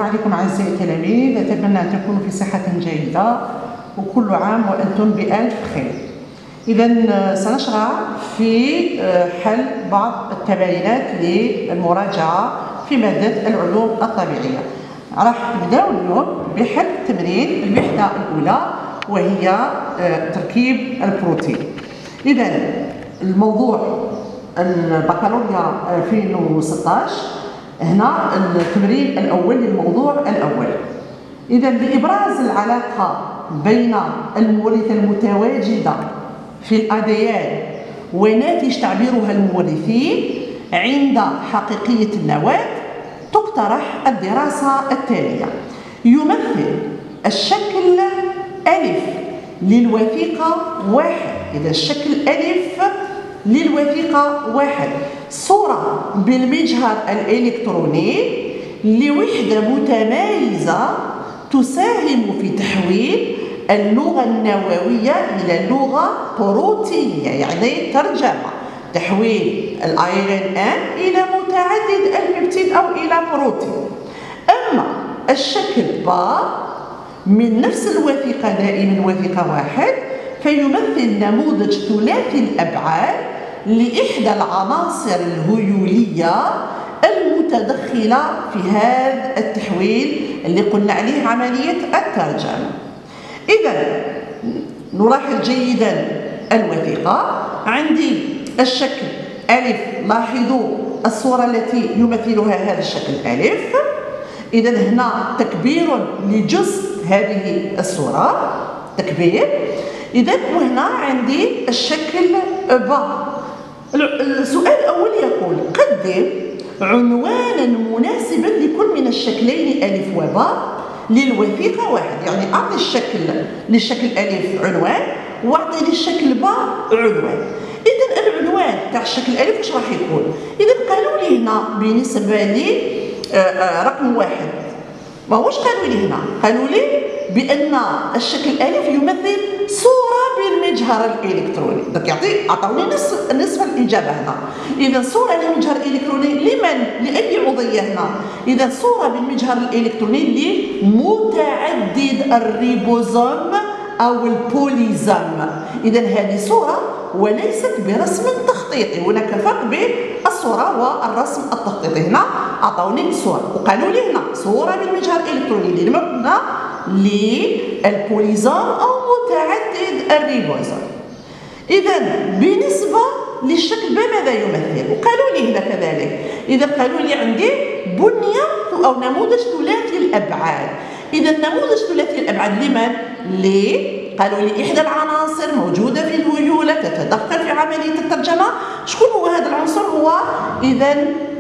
السلام عليكم أعزائي التلاميذ، أتمنى أن تكونوا في صحة جيدة وكل عام وأنتم بألف خير. إذا سنشرع في حل بعض التمارينات للمراجعة في مادة العلوم الطبيعية. راح نبداو اليوم بحل تمرين الوحدة الأولى وهي تركيب البروتين. إذا الموضوع البكالوريا 2016 هنا التمرين الأول للموضوع الأول. إذا بإبراز العلاقة بين المورثة المتواجدة في الأديان وناتج تعبيرها المورثي عند حقيقية النواة تقترح الدراسة التالية. يمثل الشكل ألف للوثيقة واحد، إذا الشكل ألف للوثيقة واحد صورة بالمجهر الإلكتروني لوحدة متمايزة تساهم في تحويل اللغة النووية إلى اللغة بروتينية، يعني ترجمة تحويل الARN إلى متعدد البيبتيد أو إلى بروتين. أما الشكل با من نفس الوثيقة دائما وثيقة واحد فيمثل نموذج ثلاثي الأبعاد لإحدى العناصر الهيولية المتدخلة في هذا التحويل اللي قلنا عليه عملية الترجمة. إذا نلاحظ جيدا الوثيقة، عندي الشكل ألف، لاحظوا الصورة التي يمثلها هذا الشكل ألف. إذا هنا تكبير لجزء هذه الصورة، تكبير. إذا وهنا عندي الشكل با. السؤال الأول يقول قدم عنوانا مناسبا لكل من الشكلين ألف وباء للوثيقة واحد، يعني أعطي الشكل للشكل ألف عنوان وأعطي للشكل باء عنوان. إذا العنوان تاع الشكل ألف واش راح يكون؟ إذا قالوا لي هنا بالنسبة لي رقم واحد، ما هوش قالوا لي هنا، قالوا لي بأن الشكل ألف يمثل صورة بالمجهر الإلكتروني. دونك أعطوني نصف الإجابة هنا. إذا صورة بالمجهر الإلكتروني لمن؟ لأي عضية هنا؟ إذا صورة بالمجهر الإلكتروني لمتعدد الريبوزوم أو البوليزوم. إذا هذه صورة وليست برسم تخطيطي، هناك فرق بين الصورة والرسم التخطيطي. هنا أعطوني صورة وقالوا لي هنا صورة بالمجهر الإلكتروني لمبنى للبوليزوم أو متعدد الريبوزوم. إذا بالنسبة للشكل ماذا يمثل؟ وقالوا لي هنا كذلك. إذا قالوا لي عندي بنية أو نموذج ثلاثي الأبعاد. إذا نموذج ثلاثي الأبعاد لمن؟ قالوا لي إحدى العناصر موجودة في الهيولة تتدخل في عملية الترجمة. شكون هو هذا العنصر؟ هو إذا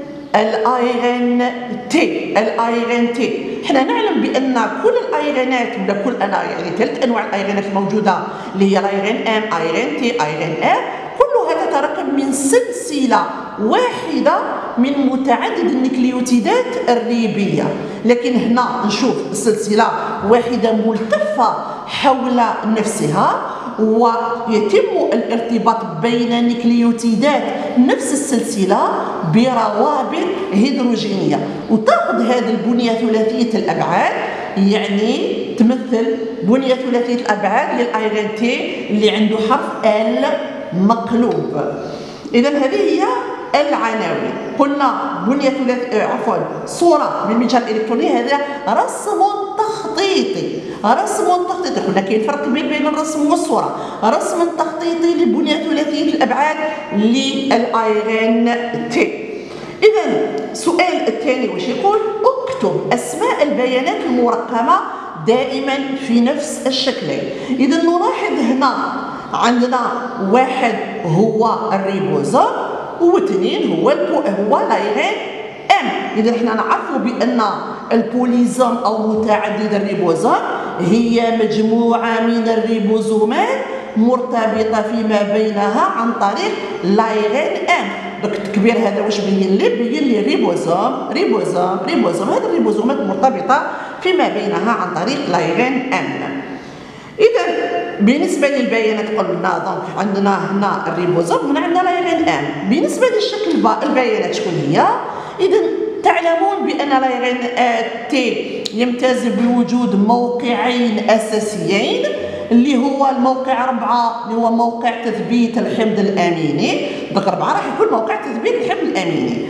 الARN T. احنا نعلم بأن كل الأيرانات ولا كل يعني 3 أنواع الأيرانات الموجودة اللي هي ARN-M، ARN-T، ARN-R كلها تتركب من سلسلة واحدة من متعدد النيكليوتيدات الريبية، لكن هنا نشوف السلسلة واحدة ملتفة حول نفسها ويتم الارتباط بين نيكليوتيدات نفس السلسلة بروابط هيدروجينية، وتأخذ هذه البنية ثلاثية الأبعاد، يعني تمثل بنية ثلاثية الأبعاد للARN-T اللي عنده حرف L مقلوب. إذا هذه هي العناوين. قلنا بنية ثلاثية صورة بالمجهر الإلكتروني، هذا رسم تخطيطي. قلنا كاين فرق كبير بين الرسم والصورة. رسم تخطيطي لبنية ثلاثية الأبعاد للARN-T. إذا السؤال الثاني واش يقول؟ اكتب أسماء البيانات المرقمة دائما في نفس الشكلين. إذا نلاحظ هنا عندنا واحد هو الريبوزوم واثنين هو الARN-M. إذا احنا نعرفوا بأن البوليزوم أو متعدد الريبوزوم هي مجموعة من الريبوزومات مرتبطة فيما بينها عن طريق الARN-M. دونك التكبير هذا واش بين لي ريبوزوم. هذه الريبوزومات مرتبطة فيما بينها عن طريق الARN-M. إذا بالنسبة للبيانات قلنا دونك عندنا هنا الريبوزوم، هنا عندنا الARN-M. بالنسبة للشكل با البيانات شكون هي؟ إذا تعلمون بأن لايرين تي يمتاز بوجود موقعين أساسيين، اللي هو الموقع 4 اللي هو موقع تثبيت الحمض الأميني. دونك 4 راح يكون موقع تثبيت الحمض الأميني،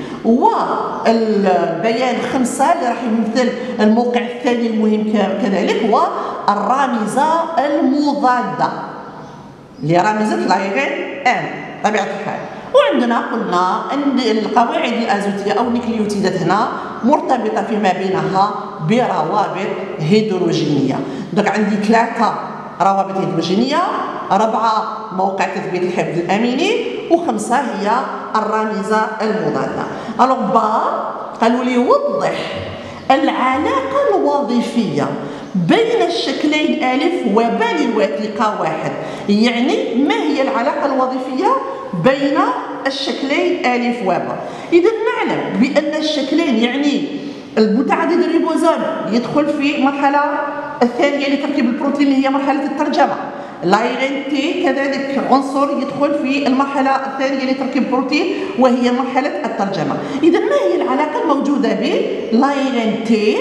والبيان 5 اللي راح يمثل الموقع الثاني المهم كذلك هو الرامزة المضادة اللي رامزة لايرين ام طبيعة الحال. وعندنا قلنا أن القواعد الأزوتية أو النيكليوتيدات هنا مرتبطة فيما بينها بروابط هيدروجينية. دونك عندي 3 روابط هيدروجينية، 4 موقع تثبيت الحمض الأميني، و5 هي الرامزة المضادة. ألوغ قالوا لي وضح العلاقة الوظيفية بين الشكلين ألف وب للوثيقة 1. يعني ما هي العلاقة الوظيفية بين الشكلين ألف وب؟ إذا نعلم بأن الشكلين يعني المتعدد الريبوزوم يدخل في المرحلة الثانية لتركيب البروتين اللي هي مرحلة الترجمة. لايرين تي كذلك عنصر يدخل في المرحلة الثانية لتركيب البروتين وهي مرحلة الترجمة. إذا ما هي العلاقة الموجودة بين لايرين تي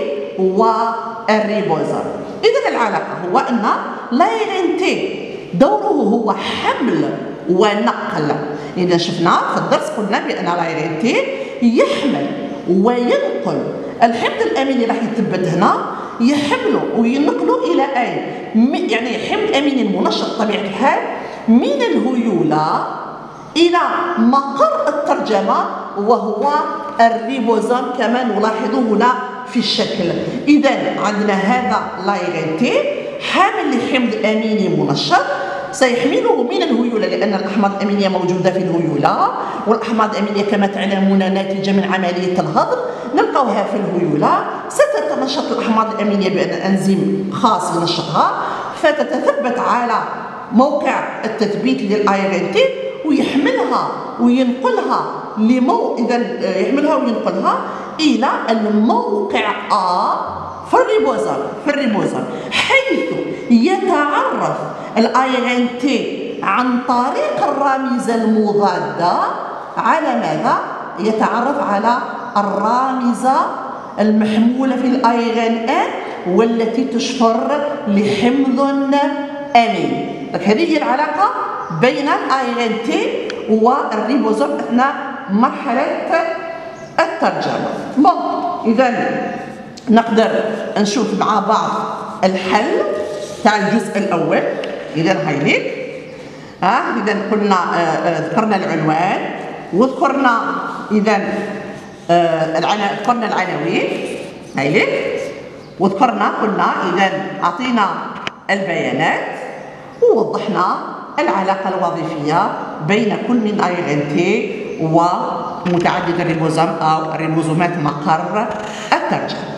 والريبوزوم؟ إذا العلاقة هو أن لايرين تي دوره هو حمل ونقل. إذا شفنا في الدرس قلنا بأن لايرين تي يحمل وينقل الحمض الأميني راح يثبت هنا، يحمله وينقله إلى أين؟ يعني حمض أميني منشط طبيعة الحال من الهيولة إلى مقر الترجمة وهو الريبوزوم كما نلاحظ هنا في الشكل. إذا عندنا هذا لايرين تي حامل لحمض أميني منشط سيحمله من الهيولة، لأن الأحماض الأمينية موجودة في الهيولة، والأحماض الأمينية كما تعلمون ناتجة من عملية الهضم نلقاوها في الهيولة. ستتنشط الأحماض الأمينية بأن أنزيم خاص ينشطها، فتتثبت على موقع التثبيت للايرين تي ويحملها وينقلها يحملها وينقلها إلى الموقع A في الريبوزوم حيث يتعرف الايرين تي عن طريق الرامزة المضادة على ماذا؟ يتعرف على الرامزة المحمولة في الايرين ان والتي تشفر لحمض اميني. هذه هي العلاقة بين الايرين تي والريبوزوم اثناء مرحلة الترجمة. إذا نقدر نشوف مع بعض الحل تاع الجزء الأول. إذا هايليك إذا قلنا ذكرنا العنوان وذكرنا إذا ذكرنا العناوين هايليك، وذكرنا قلنا إذا أعطينا البيانات ووضحنا العلاقة الوظيفية بين كل من ايرين تي ومتعدد الريبوزوم أو ريبوزومات مقر الترجمة.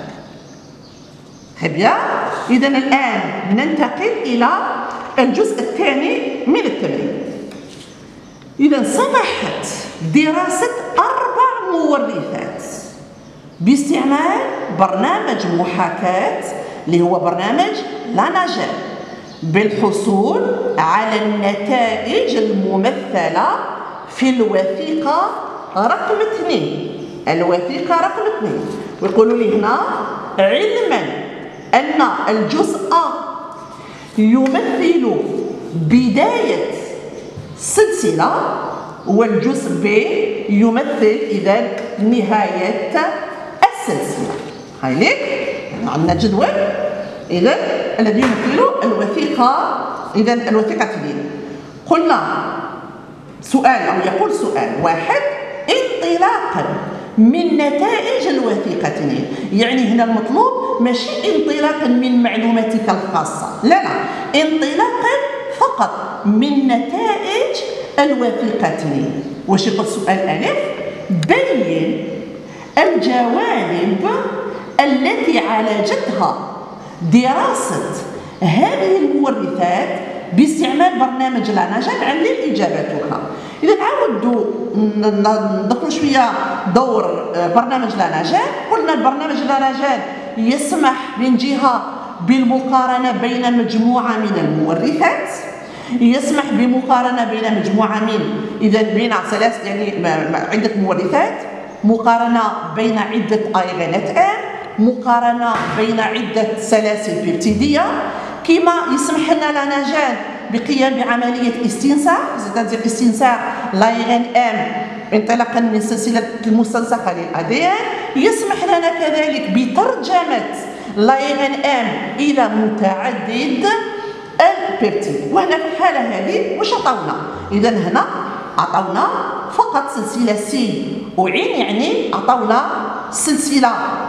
إذا الآن ننتقل إلى الجزء الثاني من التمرين. إذا سمحت دراسة 4 مورثات باستعمال برنامج محاكاة اللي هو برنامج لاناجين بالحصول على النتائج الممثلة في الوثيقة رقم 2. الوثيقة رقم 2 ويقولوا لي هنا علما أن الجزء A يمثل بداية سلسلة والجزء B يمثل إذا نهاية السلسلة. هايليك عندنا جدول إذا الذي يمثل الوثيقة. إذا الوثيقة 2 قلنا سؤال أو يقول سؤال 1 انطلاقا من نتائج الوثيقة 2. يعني هنا المطلوب ماشي انطلاقا من معلوماتك الخاصة، لا انطلاقا فقط من نتائج الوثيقة 2. واش يقول سؤال ألف؟ بين الجوانب التي عالجتها دراسة هذه المورثات باستعمال برنامج لاناجين. عندي إجابتها. إذا نعاود نذكروا شوية دور برنامج لاناجين. قلنا البرنامج لاناجين يسمح من جهة بالمقارنة بين مجموعة من المورثات، يسمح بمقارنة بين مجموعة من بين 3 يعني عدة مورثات مقارنة بين عدة أيرانات ام، مقارنة بين عدة سلاسل بيبتيدية، كما يسمح لنا لاناجان بقيام بعملية استنساخ، زيادة استنساخ لايرين ام انطلاقا من السلسلة المستنسخة للأديان. يسمح لنا كذلك بترجمة لايرين ام إلى متعدد البيبتيد. وهنا في الحالة هذه واش عطاونا؟ إذا هنا عطاونا فقط سلسلة سي وعين، يعني عطاونا سلسلة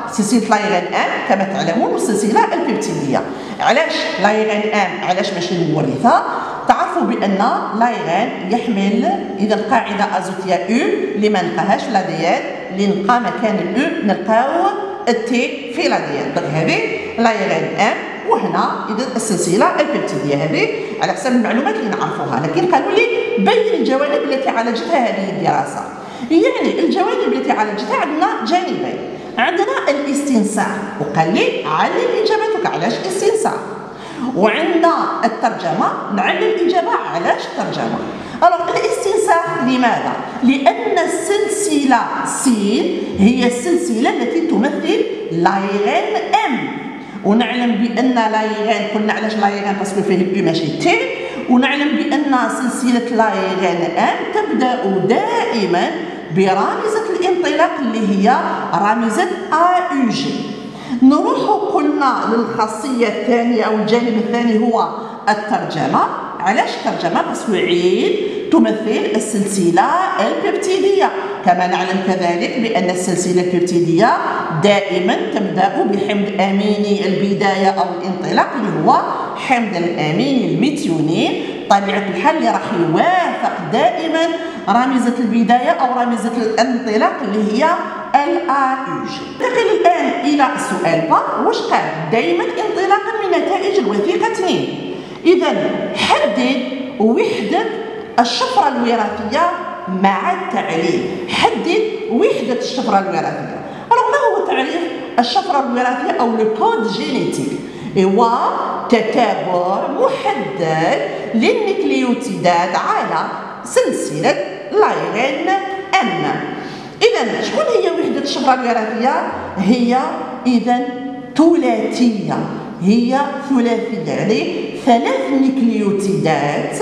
لايرين ام كما تعلمون والسلسلة البيبتيدية. علاش لايرين ام؟ علاش ماشي المورثة؟ تعرفوا بأن لايرين يحمل إذا قاعدة أزوتية أو اللي ما نلقاهاش في الأديان، اللي نلقى مكان الأو نلقاو التي في الأديان. دونك هذه لايرين ام، وهنا إذا السلسلة البيبتيدية هذه على حسب المعلومات اللي نعرفوها. لكن قالوا لي بين الجوانب التي عالجتها هذه الدراسة. يعني الجوانب التي عالجتها عندنا جانبين، عندنا الاستنساخ، وقال لي علل إجابتك علاش استنساخ، وعندنا الترجمة نعلل الإجابة علاش الترجمة. ألوغ الاستنساخ لماذا؟ لأن السلسلة س هي السلسلة التي تمثل لايرين ام، ونعلم بأن لايرين قلنا علاش لايرين باسكو فيه الأو ماشي تي، ونعلم بأن سلسلة لايرين ام تبدأ دائما برامزة الانطلاق اللي هي رامزة AUG. نروح قلنا للخاصية الثانية أو الجانب الثاني هو الترجمة. علاش الترجمة؟ باسكو عين تمثل السلسلة البيبتيدية، كما نعلم كذلك بأن السلسلة البيبتيدية دائما تبدأ بحمض أميني البداية أو الانطلاق اللي هو حمض الأميني الميثيونين. طبيعة الحال اللي راح يوافق دائما رامزة البداية أو رامزة الانطلاق اللي هي الAUG. ننتقل الآن إلى السؤال با، واش قال؟ دائما انطلاقا من نتائج الوثيقة 2. إذا حدد وحدة الشفرة الوراثية مع التعليل. حدد وحدة الشفرة الوراثية. ما هو تعريف الشفرة الوراثية أو لو كود جينيتيك؟ هو تتابع محدد للنيكليوتيدات على سلسلة لايرين ام. إذا شكون هي وحدة الشفرة الوراثية؟ هي إذا ثلاثية، هي ثلاثية، يعني 3 نيكليوتيدات،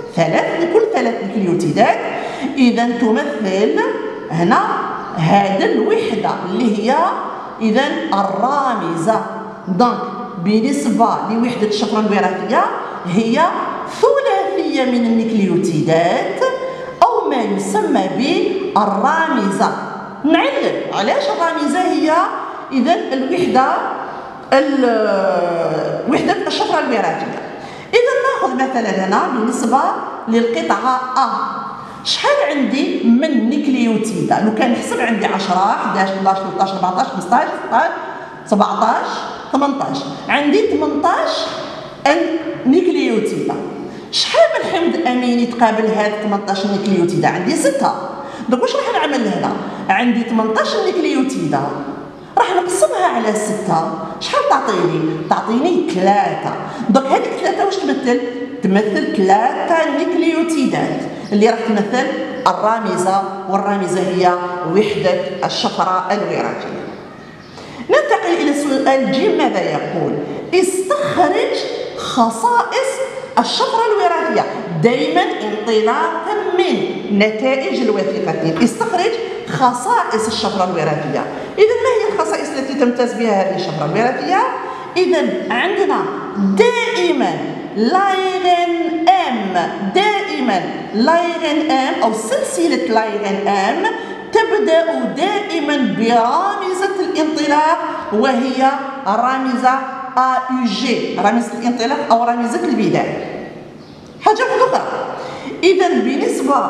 كل 3 نيكليوتيدات إذا تمثل هنا هذه الوحدة اللي هي إذا الرامزة. دونك بالنسبة لوحدة الشفرة الوراثية هي ثلاثية من النيكليوتيدات أو ما يسمى بالرامزة. نعلم علاش الرامزة هي إذا وحدة الشفرة الوراثية. إذا ناخذ مثلا هنا بالنسبة للقطعة أ، شحال عندي من نيكليوتيدا؟ لو كان نحسب عندي 10 11 12 13 14 15 16 17 18، عندي 18 نيكليوتيدا. شحال من حمض اميني تقابل هاد 18 نيكليوتيدا؟ عندي 6. دونك واش راح نعمل هنا؟ عندي 18 نيكليوتيدا راح نقسمها على 6، شحال تعطيني 3. دونك هذيك 3 واش تمثل 3 نيكليوتيدات اللي راح تمثل الرامزة، والرامزة هي وحدة الشفرة الوراثية. ننتقل إلى السؤال ج. ماذا يقول؟ استخرج خصائص الشفرة الوراثية دائما انطلاقا من نتائج الوثيقة. استخرج خصائص الشفرة الوراثية. إذا ما هي الخصائص التي تمتاز بها هذه الشفرة الوراثية؟ إذا عندنا دائما لايرين ام أو سلسلة لايرين ام تبدأ دائما برامزة الانطلاق وهي رامزة AUG، رامزة الانطلاق أو رامزة البداية. حاجة أخرى، إذا بالنسبة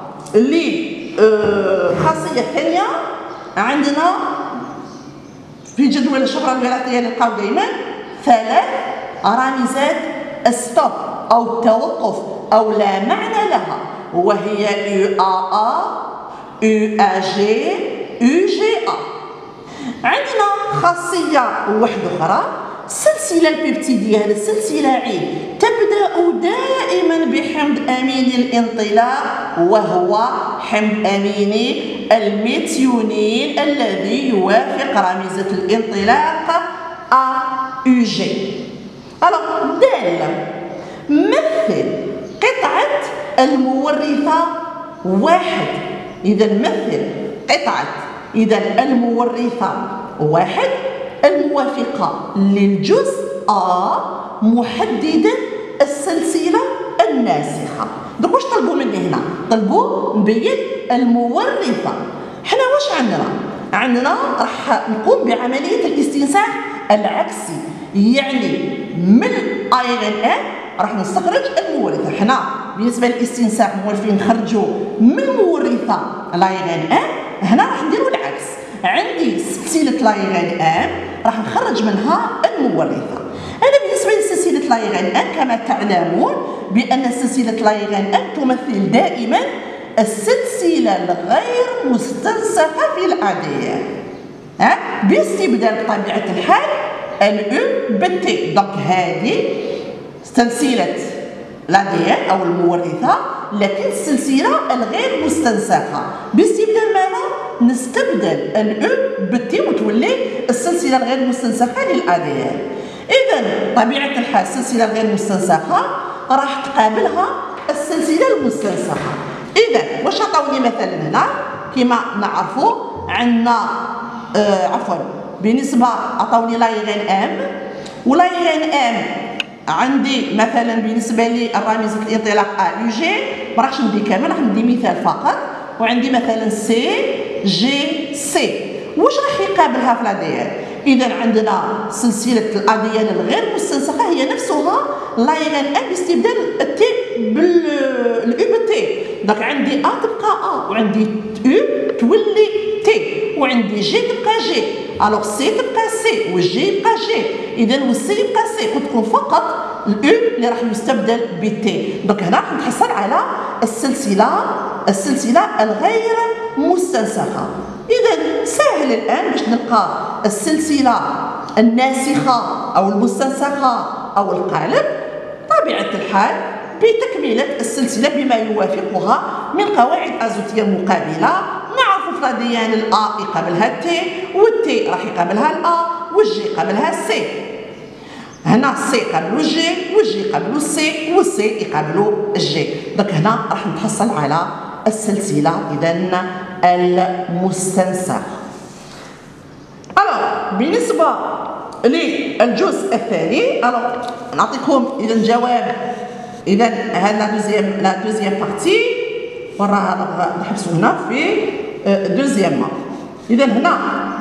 للخاصية الثانية عندنا في جدول الشفرة الوراثية نلقاو دائما 3 رامزات ستوب أو التوقف أو لا معنى لها، وهي UAA UAG UGA. عندنا خاصية واحدة أخرى، السلسلة البيبتيدية، هذه السلسلة عين تبدأ دائما بحمض أميني الانطلاق وهو حمض أميني الميثيونين الذي يوافق رميزة الانطلاق AUG. دالة مثل قطعة المورثة 1. إذا مثل قطعة المورثة 1 الموافقة للجزء A محددا السلسلة الناسخة. دوك واش طلبوا مني هنا؟ طلبوا نبين المورثة. حنا واش عندنا راح نقوم بعملية الاستنساخ العكسي، يعني من ARN راح نستخرج المورثة. حنا بالنسبة للاستنساخ موالفين نخرجوا من المورثة ARN، هنا راح نديروا العكس. عندي سلسلة ARN راح نخرج منها المورثة. أنا بالنسبة لسلسلة ARN كما تعلمون بأن سلسلة ARN تمثل دائما السلسلة الغير مستنسخة في الأديان باستبدال بطبيعة الحال الأو بالتي. دونك هذه سلسلة الأديان أو المورثة، لكن السلسلة الغير مستنسخة باستبدال ماذا؟ نستبدل الأو بالتي وتولي السلسلة الغير مستنسخة للأديان. إذا طبيعة الحال السلسلة الغير مستنسخة راح تقابلها السلسلة المستنسخة. إذا واش عطاوني مثلا هنا؟ كما نعرفوا عندنا بالنسبة عطاوني ARN M، والARN M عندي مثلا بالنسبة للرميزة الانطلاق AUG ما راحش ندي كامل، راح ندي مثال فقط. وعندي مثلا CGC. واش راح يقابلها في الأديان؟ إذا عندنا سلسلة الأديان الغير مستنسخة هي نفسها ARN M باستبدال التي بالأو بالتي. دونك عندي A تبقى A، وعندي أو تولي تي، وعندي جي تبقى جي، ألوغ سي تبقى سي، والجي يبقى جي، إذا والسي يبقى سي، وتكون فقط الأو اللي راح يستبدل بالتي. دونك هنا راح نتحصل على السلسلة الغير مستنسخة. إذا سهل الآن باش نلقى السلسلة الناسخة أو المستنسخة أو القالب. طبيعة الحال بتكملة السلسلة بما يوافقها من قواعد أزوتية مقابلة. نعرف في الأديان الأ يقابلها التي، والتي راح يقابلها الأ، والجي يقابلها السي. هنا السي يقابلو الجي، والجي يقابلو السي، والسي يقابلو الجي. دونك هنا راح نتحصل على السلسلة إذا المستنسخ. بالنسبة للجزء الثاني نعطيكم إذا جواب. إذا هذا لا دوزيام بارتي، وراها نحبسو هنا في دوزيام. إذا هنا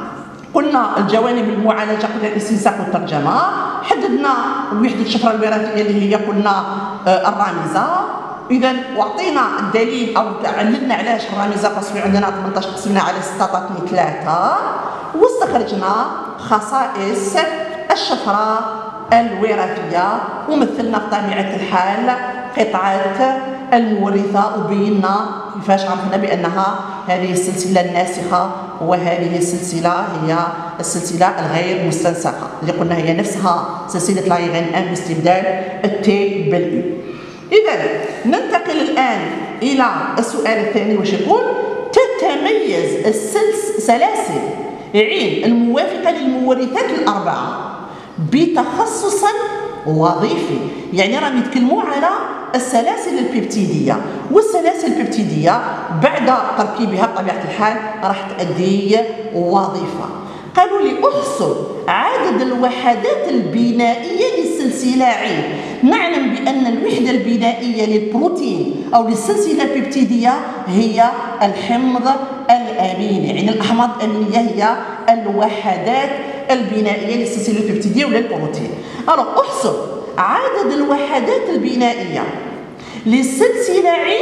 قلنا الجوانب المعالجة قلنا الاستنساخ والترجمة، حددنا وحدة الشفرة الوراثية اللي هي قلنا الرامزة. إذا وعطينا الدليل أو علمنا علاش الرامزة قسمي عندنا 18 قسمنا على 6 تعطيني 3، واستخرجنا خصائص الشفرة الوراثية، ومثلنا بطبيعة الحال قطعة المورثة، وبينا كيفاش عرفنا بأنها هذه السلسلة الناسخة وهذه السلسلة هي السلسلة الغير مستنسخة اللي قلنا هي نفسها سلسلة ARN M باستبدال التي بالأو. إذا ننتقل الآن إلى السؤال الثاني واش يقول؟ تتميز السلاسل عين الموافقة للمورثات الأربعة بتخصص وظيفي. يعني راهم يتكلموا على السلاسل البيبتيدية، والسلاسل البيبتيدية بعد تركيبها بطبيعة الحال راح تؤدي وظيفة. قالوا لي احصل عدد الوحدات البنائية للسلسلة عين. نعلم بأن الوحدة البنائية للبروتين أو للسلسلة البيبتيدية هي الحمض الأميني، يعني الأحماض الأمينية هي الوحدات البنائية للسلسلة البيبتيدية ولا البروتين. احصل عدد الوحدات البنائية للسلسلة عين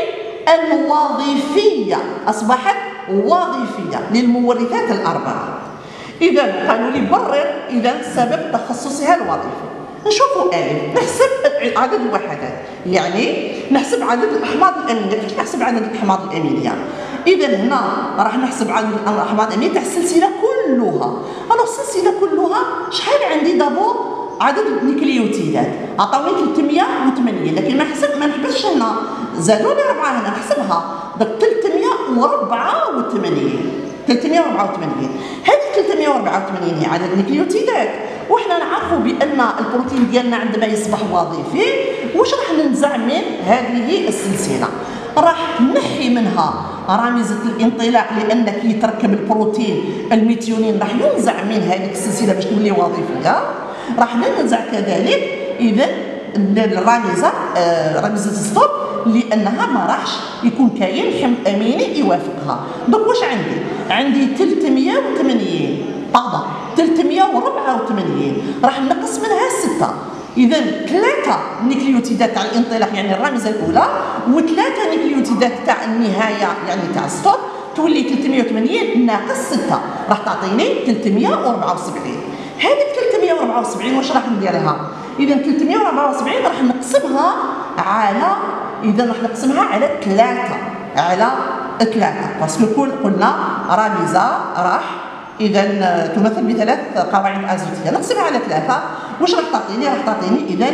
الوظيفية، أصبحت وظيفية للمورثات الأربعة. إذا قالوا لي برر إذا سبب تخصصها الوظيفي. نشوفوا نحسب عدد الوحدات، يعني نحسب عدد الأحماض الأمينية. كيف نحسب عدد الأحماض الأمينية؟ إذا هنا راح نحسب عدد الأحماض الأمينية تاع السلسلة كلها. السلسلة كلها شحال عندي دابور عدد النيكليوتيدات؟ عطاوني 308، لكن ما نحبسش هنا، زادوا لي 4 هنا نحسبها. دونك 308 384. هذه 384 هي عدد النيكليوتيدات، وحنا نعرفوا بان البروتين ديالنا عندما يصبح وظيفي واش راح ننزع من هذه السلسله؟ راح نحي منها رامزه الانطلاق، لان كي يتركب البروتين الميثيونين راح ينزع من هذه السلسله باش تولي وظيفيه. راح ننزع كذلك اذا رامزه ستوب، لانها ما راحش يكون كاين حمض اميني يوافقها. دونك واش عندي 384 راح نقص منها 6. اذا 3 نيكليوتيدات تاع الانطلاق يعني الرامزه الاولى، و3 نيكليوتيدات تاع النهايه يعني تاع ستوب، تولي 380 ناقص 6 راح تعطيني 374. هذيك 374 واش راح نديرها؟ اذا 374 راح نقسمها على 3 باسكو قلنا رامزه راح اذا تمثل بثلاث قواعد ازوتيه، نقسمها على 3 واش راح تعطيني؟ راح تعطيني اذا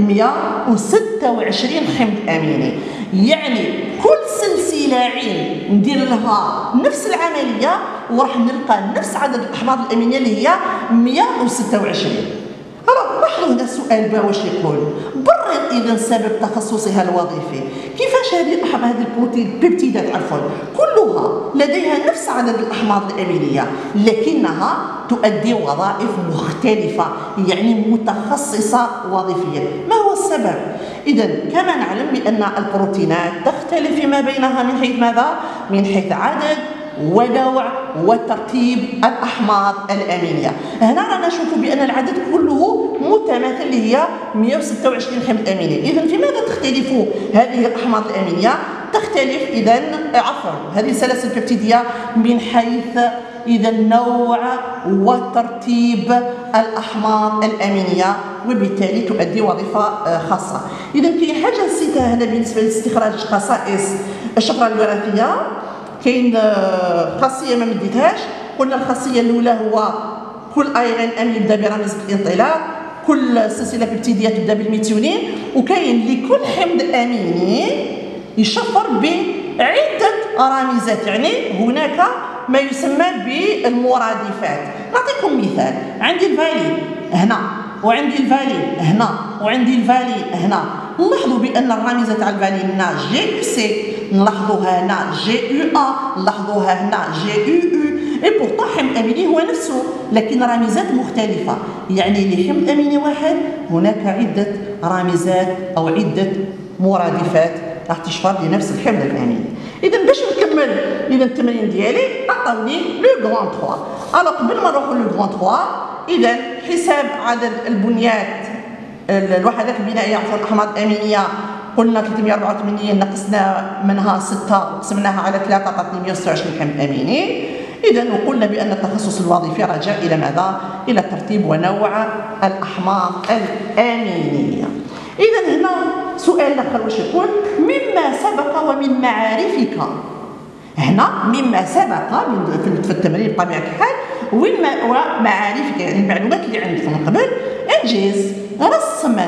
126 حمض اميني. يعني كل سلسله عين ندير لها نفس العمليه وراح نلقى نفس عدد الاحماض الامينيه اللي هي 126. لاحظوا هنا السؤال واش يقول؟ برر اذا سبب تخصصها الوظيفي. كيفاش هذه البيبتيدات كلها لديها نفس عدد الاحماض الامينيه لكنها تؤدي وظائف مختلفه، يعني متخصصه وظيفيا. ما هو السبب؟ اذا كما نعلم بان البروتينات تختلف فيما بينها من حيث ماذا؟ من حيث عدد ونوع وترتيب الأحماض الأمينية. هنا رانا نشوفوا بأن العدد كله متماثل اللي هي 126 حمض أميني. إذا في ماذا تختلف هذه الأحماض الأمينية؟ تختلف هذه السلاسل البيبتيدية من حيث نوع وترتيب الأحماض الأمينية، وبالتالي تؤدي وظيفة خاصة. إذا كاين حاجة نسيتها هنا بالنسبة لاستخراج خصائص الشفرة الوراثية. كاين خاصيه ما مديتهاش، قلنا الخاصيه الاولى هو كل ايرين ام يبدا برمز الانطلاق، كل سلسله بيبتيديه تبدا بالميثيونين، وكاين لكل حمض اميني يشفر بعده رامزات، يعني هناك ما يسمى بالمرادفات. نعطيكم مثال، عندي الفالين هنا وعندي الفالين هنا وعندي الفالين هنا. نلاحظوا بان الرامزه تاع الفالين هنا جي يو سي، نلاحظوها هنا جي يو ا، نلاحظوها هنا جي يو يو، اي بورطون حمض اميني هو نفسه لكن رامزات مختلفه، يعني لحمض اميني واحد هناك عده رامزات او عده مرادفات راح تشفر لنفس الحمض الاميني. اذا باش نكمل التمرين ديالي عطاوني لو غران 3. قبل ما نروحوا لو غران 3 اذا حساب عدد البنيات الوحدات البنائيه عفوا الاحماض الامينيه، قلنا 384 نقصنا منها 6 وقسمناها على 3 عطاتني 126 حمض اميني. اذا وقلنا بان التخصص الوظيفي رجع الى ماذا؟ الى ترتيب ونوع الاحماض الامينيه. اذا هنا سؤال اخر واش يقول؟ مما سبق ومن معارفك. هنا مما سبق في التمرين بطبيعه الحال ومعارفك، يعني المعلومات اللي عندك من قبل، انجز رسما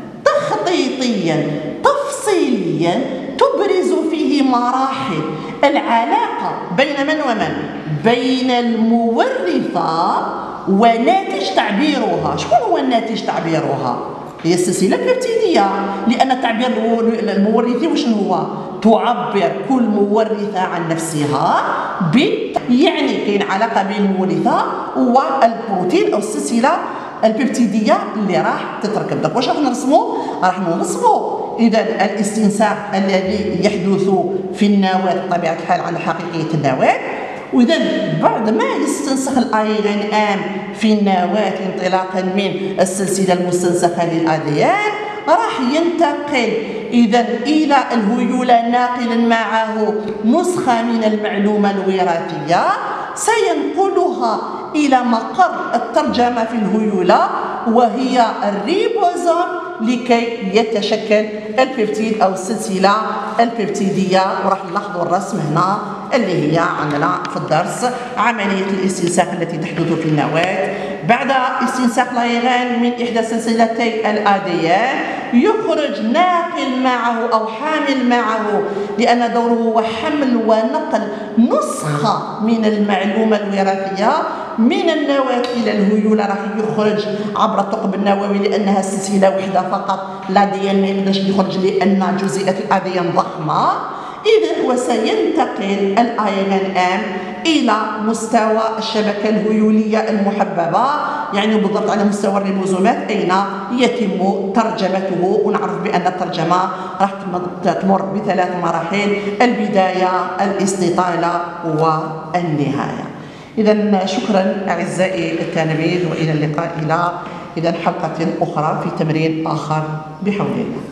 تخطيطيا تفصيليا تبرز فيه مراحل العلاقه بين من ومن؟ بين المورثه وناتج تعبيرها. شكون هو الناتج تعبيرها؟ هي السلسله البيبتيديه، لان تعبير المورثي وشنو هو؟ تعبر كل مورثه عن نفسها يعني كاين علاقه بين المورثه والبروتين او السلسله البيبتيديه اللي راح تتركب. دونك واش راح نرسموا؟ راح نرسموا اذا الاستنساخ الذي يحدث في النواه بطبيعه الحال على حقيقيه النواه. واذا بعد ما يستنسخ الايرين ام في النواه انطلاقا من السلسله المستنسخه للاديان، راح ينتقل اذا الى الهيوله ناقلا معه نسخه من المعلومه الوراثيه، سينقلها الى مقر الترجمه في الهيوله وهي الريبوزوم لكي يتشكل البيبتيد او السلسله البيبتيديه. وراح نلاحظوا الرسم هنا اللي هي عندنا في الدرس، عمليه الاستنساخ التي تحدث في النواه بعد استنساخ الايرين من احدى سلسلتي الاديان. يخرج ناقل معه أو حامل معه، لأن دوره هو حمل ونقل نسخة من المعلومة الوراثية من النواة إلى الهيولة. راح يخرج عبر الثقب النووي لأنها سلسلة وحدة فقط، لا دي ان اي باش يخرج لأن جزيئات الأديان ضخمة. إذن وسينتقل الARN إلى مستوى الشبكة الهيولية المحببة، يعني بالضبط على مستوى الريبوزومات أين يتم ترجمته. ونعرف بأن الترجمة راح تمر بثلاث مراحل: البداية، الاستطالة، والنهاية. إذن شكرا أعزائي التلاميذ، وإلى اللقاء إلى حلقة أخرى في تمرين آخر بحول الله.